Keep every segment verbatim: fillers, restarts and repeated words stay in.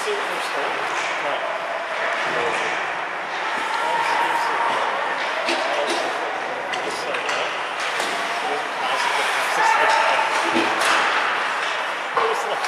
see what they're storing? Right. Just like that. It doesn't pass it, but passes like that. It was like...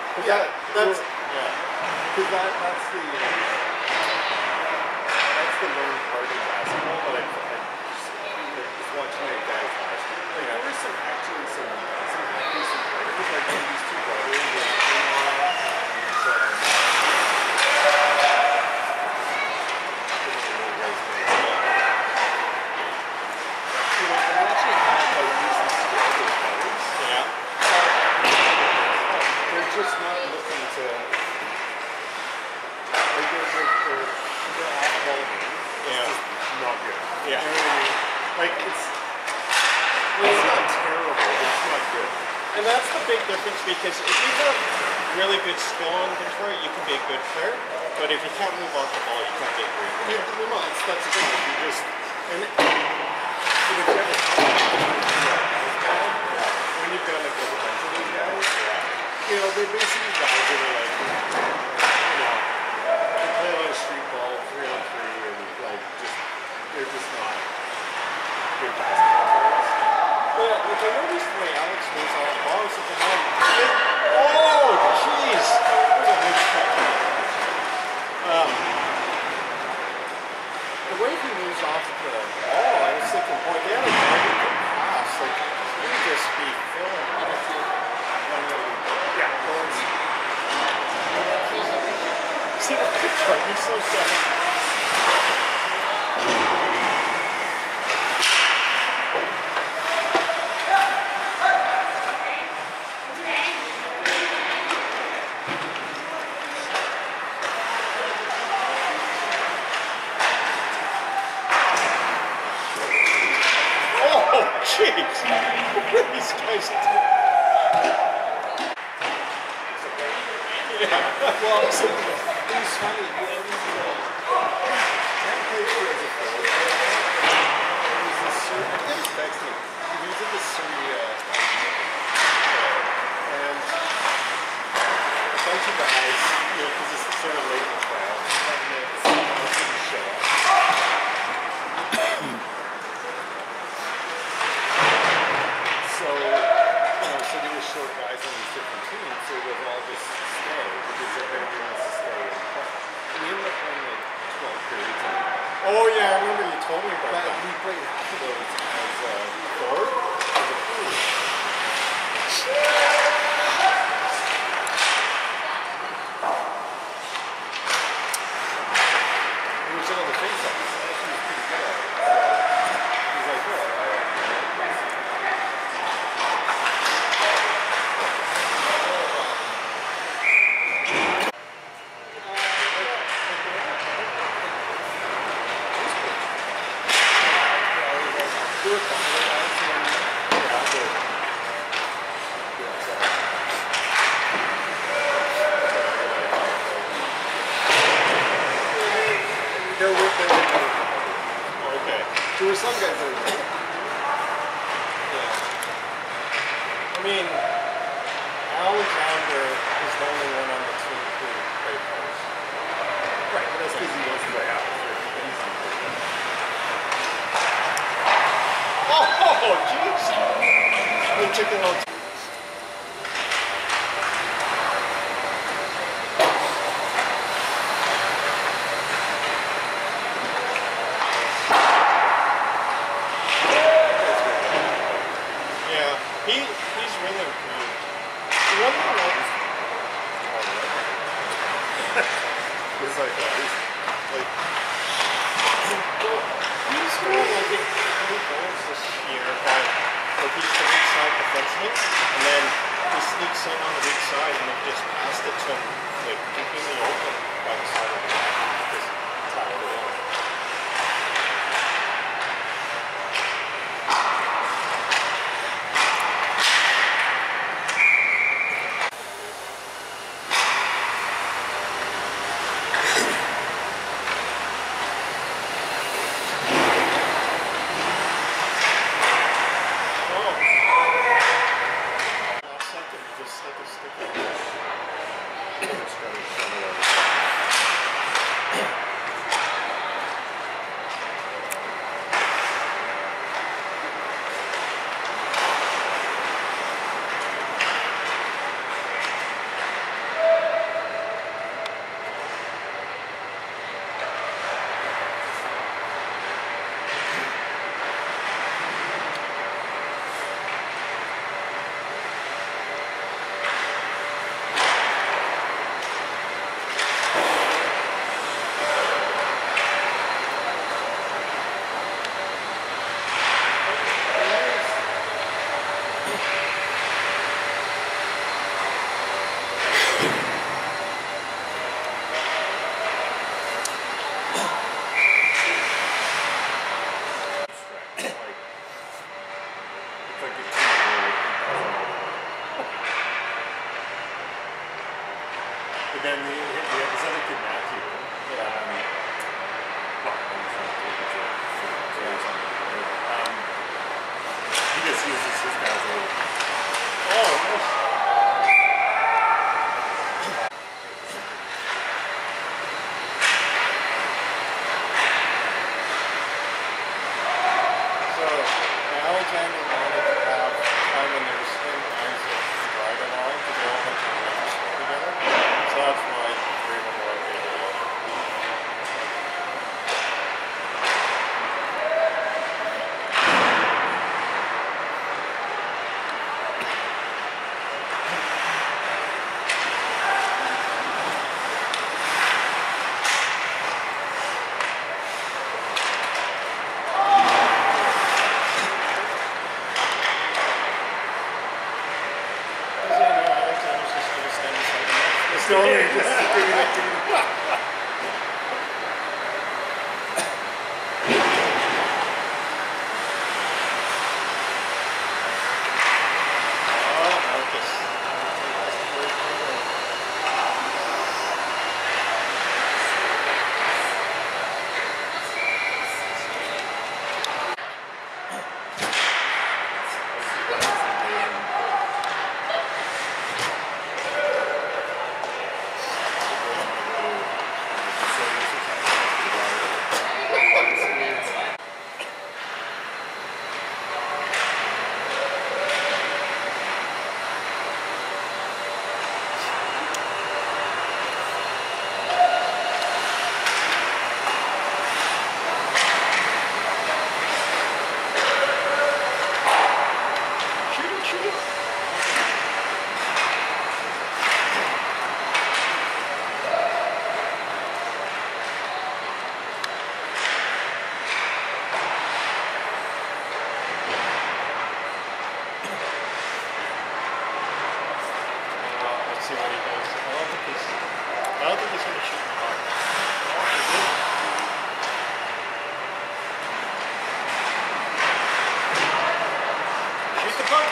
Yeah, that's the, uh, that's the Yeah. It's just not good. Yeah. You know what I mean? Like it's, well, it's not terrible, but it's not good. And that's the big difference, because if you have really good skill on guitar, you can be a good player. But if you can't move off the ball, you can't be a great player. Yeah, well, no, it's, that's the thing. You just and it, if you have a when you've got like a bunch of those guys, Yeah. you know, they're basically guys that are like, you know, they play a lot of street ball, three on three, and like just they're just not good basketball players. But like I noticed the way Alex moves off the ball, it's like, oh, jeez. That was a big step. Um, the way he moves off the ball, I was thinking, boy, they had a very good pass. Like, he would just be filling it if you when you Yeah. going. See what guitar? He's so sad. Jeez! These guys. Yeah. Well, so he's funny. He always can't play for as a forward. He's a Surrey. I think he's texting. He was in the Surrey, uh, and a bunch of guys, you know, because it's sort of late in the trial, ten minutes, didn't show up. So, you know, so there were short guys on these different teams, so they'll all just stay because everybody wants to stay and play. And we ended up playing like twelve periods. And Oh yeah, I remember you told me about but that. we played half of those as a forward, as a forward. He was in on the face-offs. He was pretty good at it. So he's like, well, I, do it fine. Yeah, I'll do it. They're with them. Okay. There were some guys that were like, Yeah. I mean, Alexander is the only one on the team who played first. right, but that's because he wants to play out. He's Oh, jeez! They took it all. Yeah, he he's really improved. The one thing I was It's like, uh, he's like, well, he's got like a few goals this year by like he's the weak side defenseman, and then he sneaks in on the weak side and they just passed it to him like completely open by the side of the net. Just tapped it in.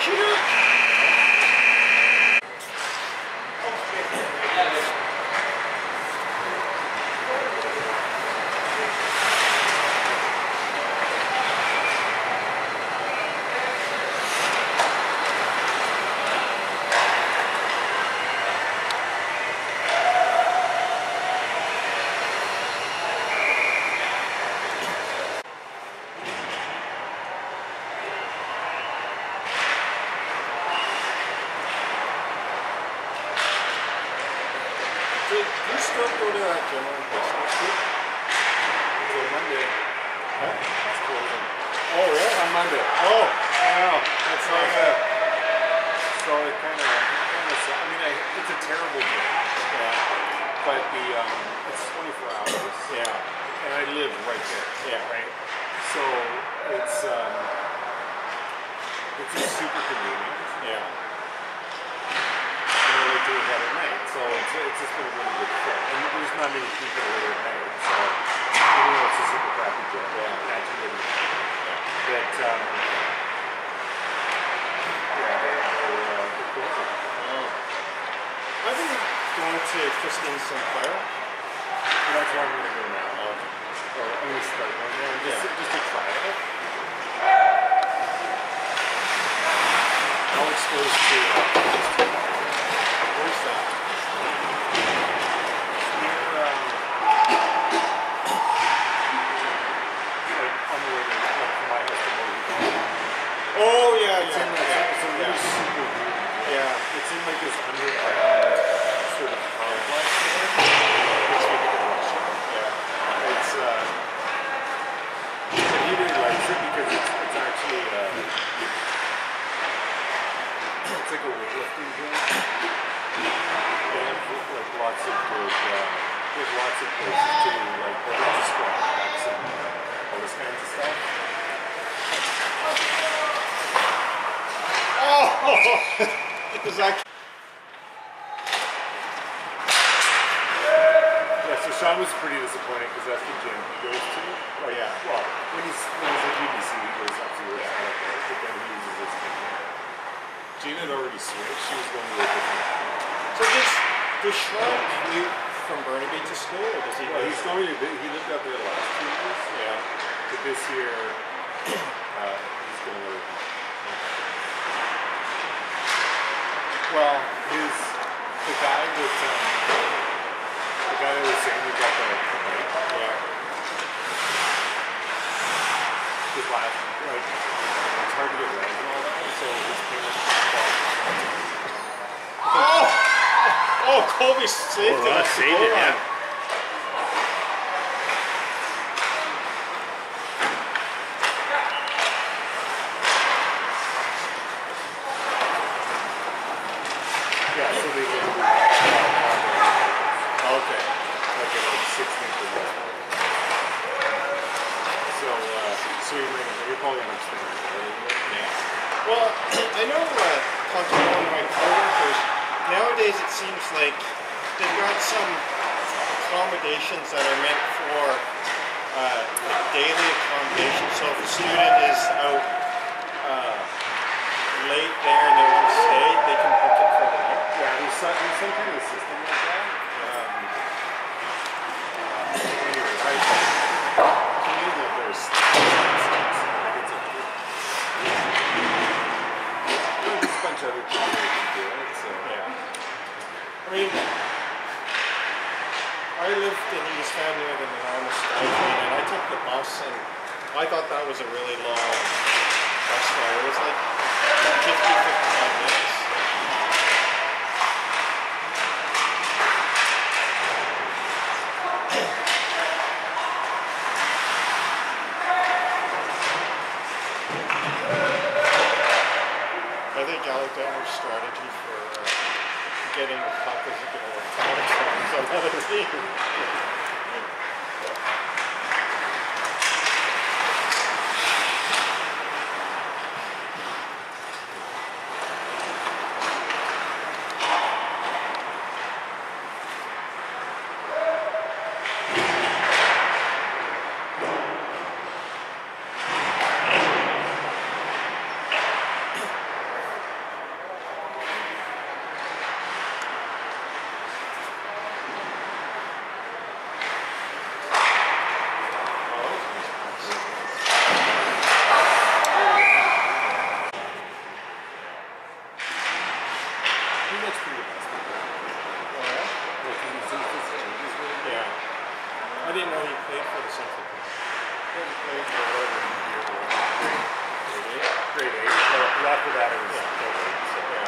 Shooter! Did you still go to that gym on Christmas week? Until Monday. Huh? It's closing. Oh, really? On Monday. Oh, I know. That's like like that. So it kind of, kind of. I mean, I, it's a terrible gym. Yeah. But the um, it's twenty-four hours. Yeah. And I live right there. Yeah. Right. So it's um, it's just super convenient. Yeah. And I like to work out at night. So it's it's just been a really good fit. And there's not many people there at night. So even though it's a super crappy gym, yeah, actually really. But um, yeah, they're they're, uh, they're closing. Oh. I've been going to Christine Sinclair. And that's why I'm going to go now. Oh. Or I'm going to start going there just, Yeah. just to try it. How exposed to uh, where's that? Near, um, like on the way to, like from my house to Mohican. Oh yeah, It's yeah, in like, yeah, it's a really yeah. super weird. Yeah. It's in like this underground sort of complex there. It's like a restaurant. Yeah. It's uh, but he really likes it because it's it's actually uh, it's like a weightlifting gym. They have like lots of good, uh, they have lots of places to like go to squat racks and all this kinds of stuff. Oh, is that? Yeah, so Sean was pretty disappointed because that's the gym he goes to. Oh yeah. Well, when he's when he's at U B C, he goes up to where it's not up there, but then he uses this gym here. Gina had already switched. She was going to a different gym. So does does Sean commute from Burnaby to school, or does he? Well, live- he's going to, he lived up there the last two years. Yeah. But this year, uh, he's going to live. Well, his, the guy that, um, the guy that was saying he got the, the bike, Yeah. his last, like, it's hard to get rides and all that, so his parents bought. Oh! Oh, Colby saved Oh, it. that saved it, yeah. Yeah, so they get uh, Okay. like at like sixteenth of West. So, uh, so you're, gonna- you're probably gonna extend it, right? Yeah. Well, I know uh, talking to one of my coworkers, nowadays it seems like they've got some accommodations that are meant for uh, like daily accommodation. So if a student is out uh, late there and they want to stay, they can book it for the night. Yeah, there's some, there's some kind of system like that. Um, anyways, I to me that there's it's a, there's a bunch of other people that can do it. So Yeah. I mean, I lived in East Van near the Nanaimo Skytrain, and I took the bus, and I thought that was a really long bus ride. It was like fifty, fifty-five minutes. I think Alexander's strategy for uh, getting the puck is to get electronics from another team. after that it was Yeah. totally. So. Yeah.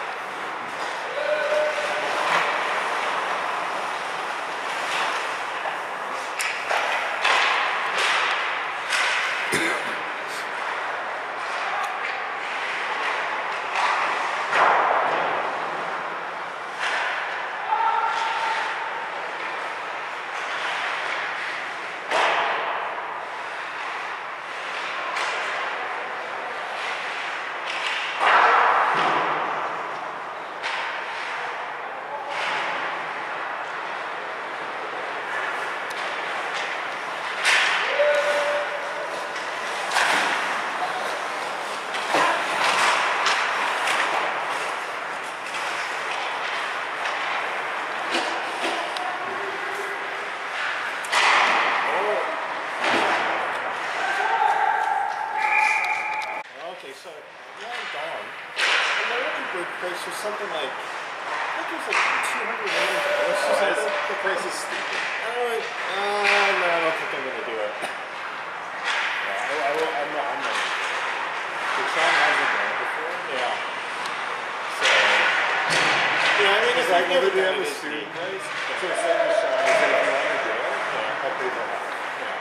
Okay, so yeah, I'm gone. And the really big price was something like, I think it was like two hundred eighty dollars or Oh, something. the price is stupid. I went, uh, no, I don't think I'm gonna do it. Yeah, I, I, will- I'm not. I'm not. But Sean hasn't done it before, Yeah. so Yeah, I mean, it's if like you've well, never they done have it, a it's student neat. price. So it's like the Sean is like, if you want to do it, Yeah. I'll pay for half. Yeah.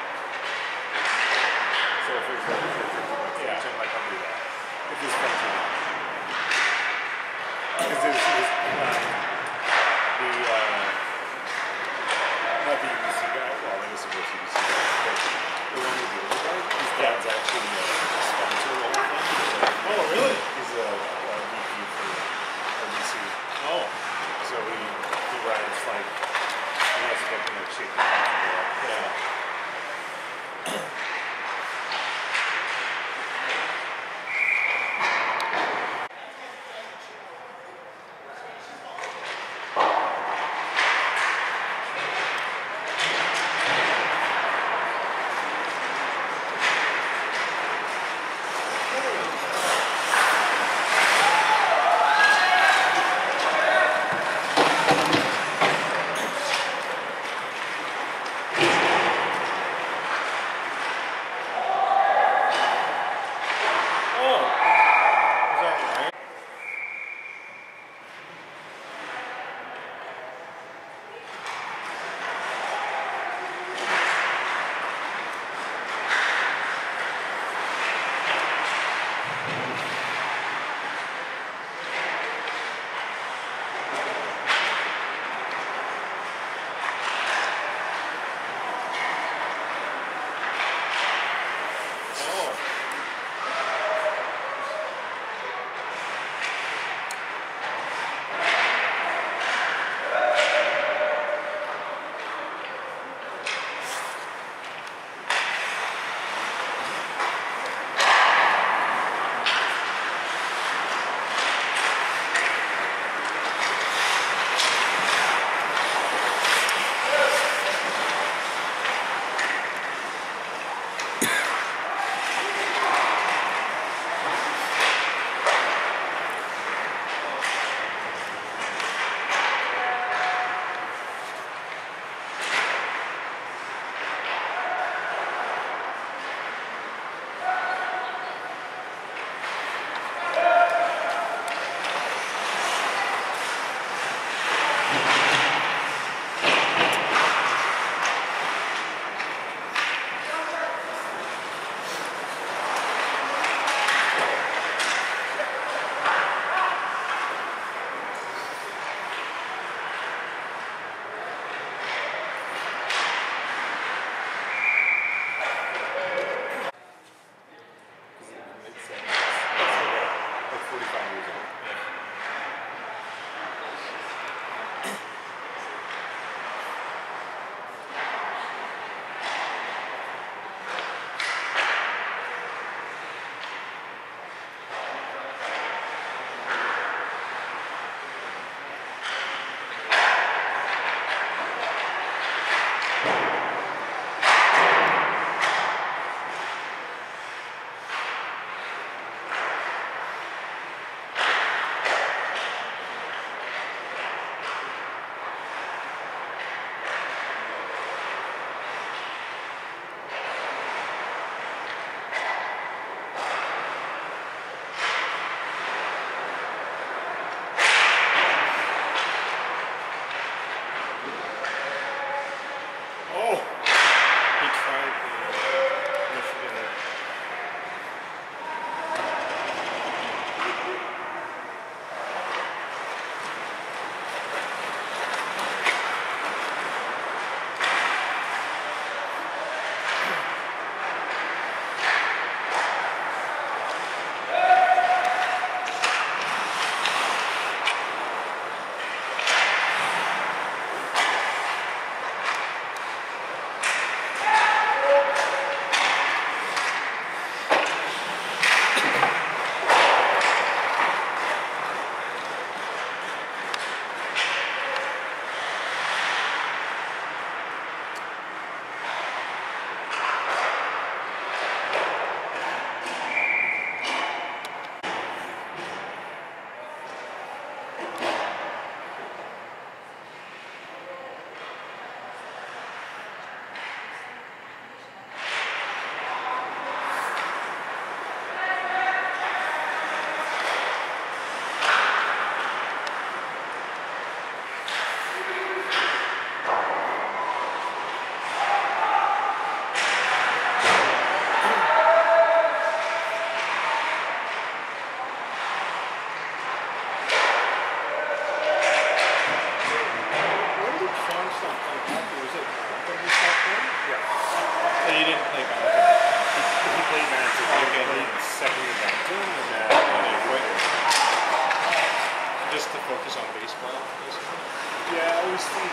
So if it was like fifty bucks Yeah. each, I'm like, I'll do that. If his friends are not. Because there's, there's um, the, uh, not the U B C guy, well, I guess it was U B C guy, but the one with the older guy, his dad's actually a sponsor of the whole thing. Oh, really? He's a, a V P for R B C. Oh. So he, he rides like, he wants to get them like shaking hands and all that. Yeah.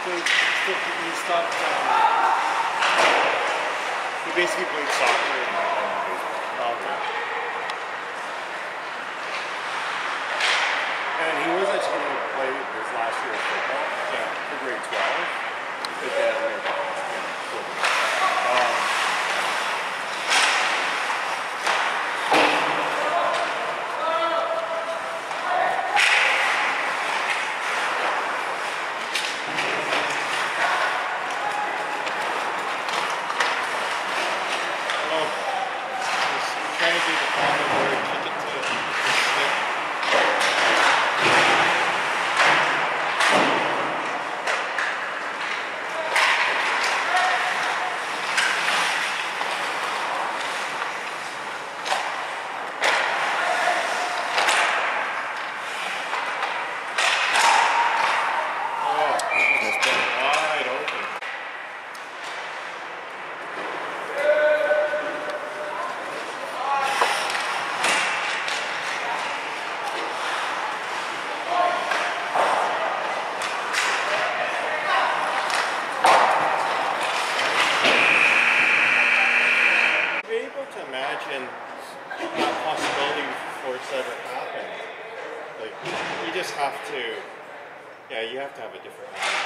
So, so you stopped. Um, He basically played soccer and um, baseball. oh, okay. And he was actually going to play this last year of football. Yeah. For grade twelve. But then, you know, um, Oh, he's trying to do the common word, kick it to the stick. Oh, it's been wide open. Are you able to imagine that possibility before it's ever happened? Like, you just have to, yeah, you have to have a different mind.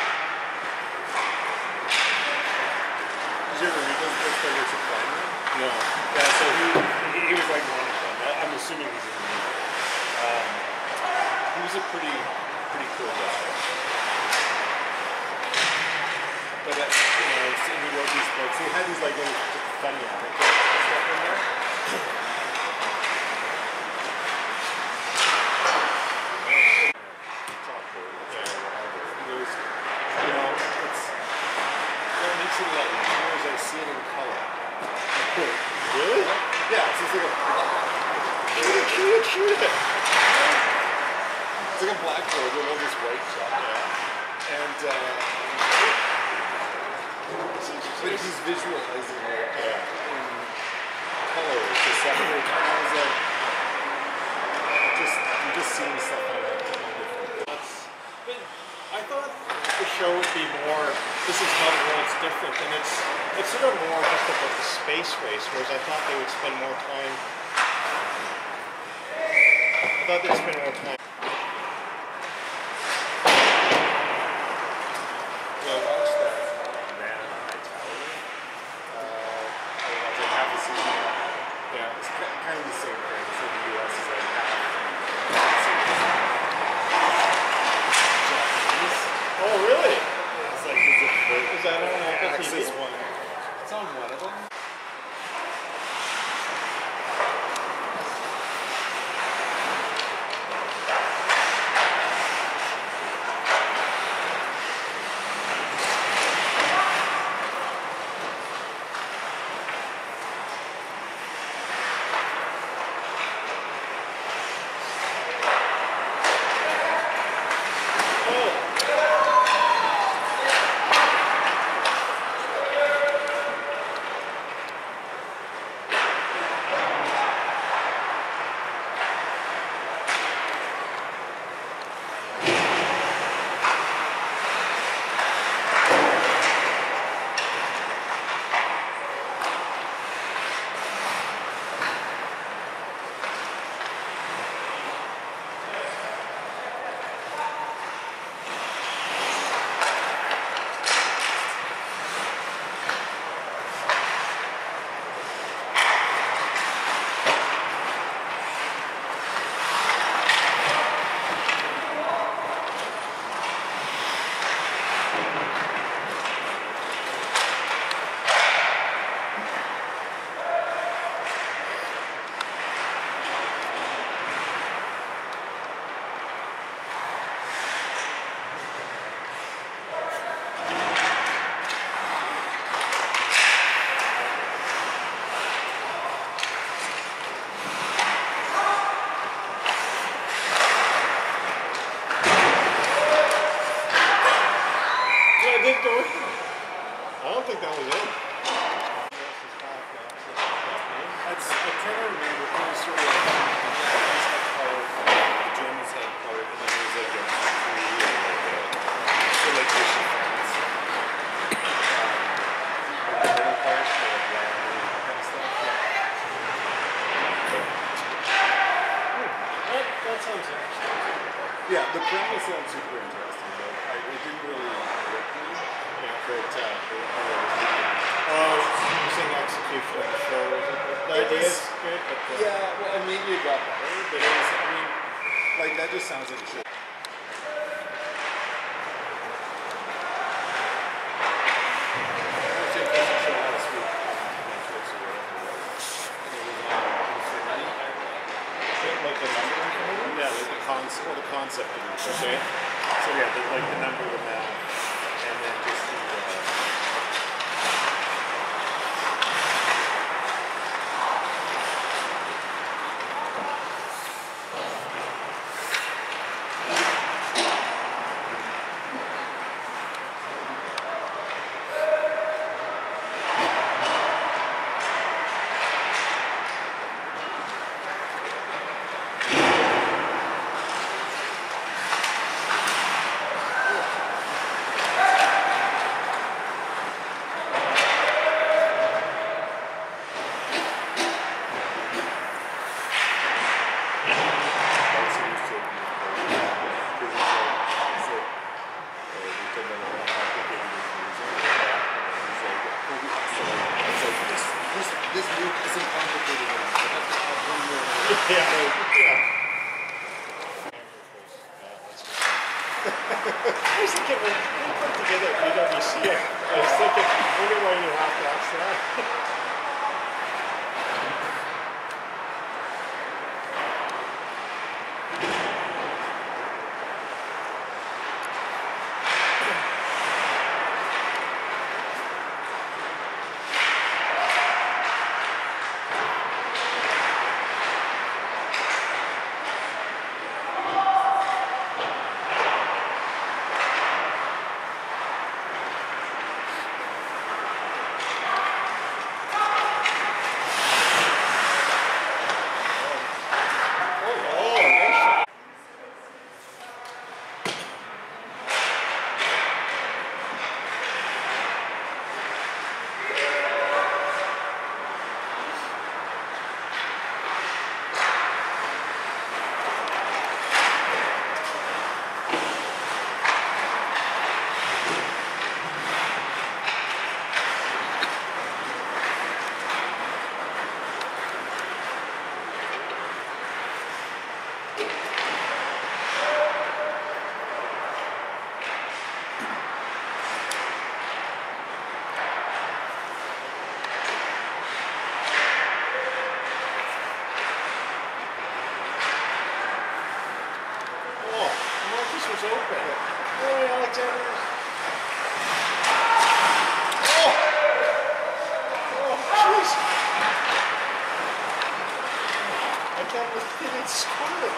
did you ever read those books by Richard Feynman? No. Yeah, so he, he, he was like one of them. I, I'm assuming he's in the movie. Um, he was a pretty, pretty cool guy. But, uh, you know, so he wrote these books. He had these, like, little funny anecdotes and stuff in there. Chalkboard, or whatever. He goes, you know, it's, what makes it a lot easier is I see it in color. Really? Yeah, so it's like a black. Shoot it, shoot it, shoot it! It's like a blackboard with all this white stuff. Yeah. And uh, but he's visualizing it Yeah. in colors to separate. And I was like, just you're just seeing stuff on a totally different. That's, but I thought the show would be more, this is how the world's different, and it's it's sort of more just about the space race, whereas I thought they would spend more time, I thought they'd spend more time. Well, I watched that Man in the High Tower. Uh, I watched like half a season. Yeah. It's ki- kind of the same thing. So the U S is like half Japanese. Oh, really? It's like there's a big Is that on Apple T V? Axis one. It's on one of them. Oh, premise sounds super interesting, but I, it didn't really work for me. Yeah. But uh, it, uh, Oh, you're saying execution of the show wasn't good. The It idea was- is good, but the, yeah, well, and maybe it got better, but it was, I mean, like that just sounds like a show. I think there's a show last week on Netflix or whatever it was. And it was on Infinity. like the number information. Yeah, like the concept, well, the concept of it. Okay. So yeah, the, like the number, the math, and then just the. Uh, that's what he's taking. Because it's like, it's like, uh, we talked about how complicated this music. He's like, well, we also like, it's like this, this, this loop isn't complicated enough. I have to add one more. Yeah. Like, yeah. I was thinking when we put together P W C, I was thinking, I wonder why you have to ask that. Oh, nice shot. Oh, Marcus was open. Boy, Alexander. Oh! Oh, jeez. I can't believe it scored.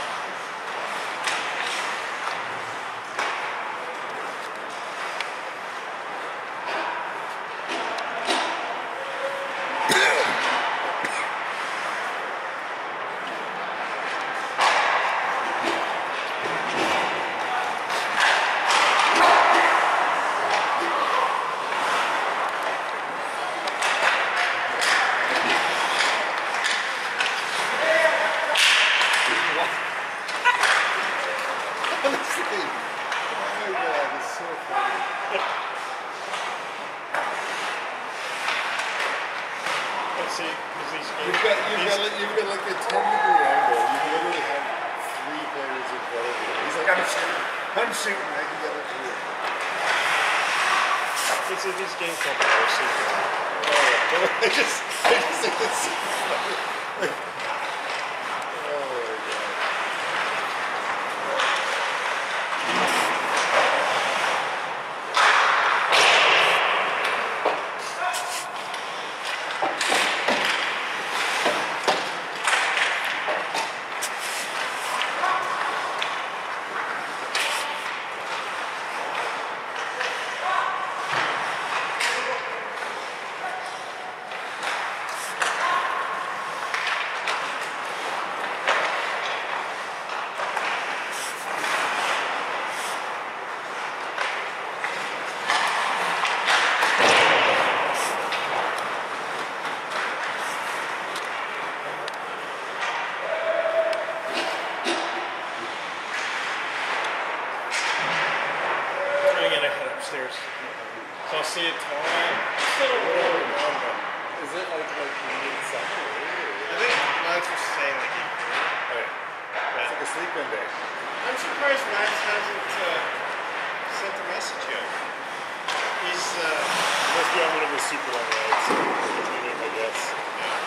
Honestly. Oh my god, it's so funny. Let's see, because these games. You've got, you've these- got, like, you've got like a ten degree angle. You literally have three players in front of you. He's like, I'm shooting. I'm shooting. I can get it through. It's a, these games don't play so Oh, I just, I just think it's so funny. Like, oh my god. surprised Max hasn't uh, sent a message yet. He's uh, Must be on one of his super long rides. I guess. yeah.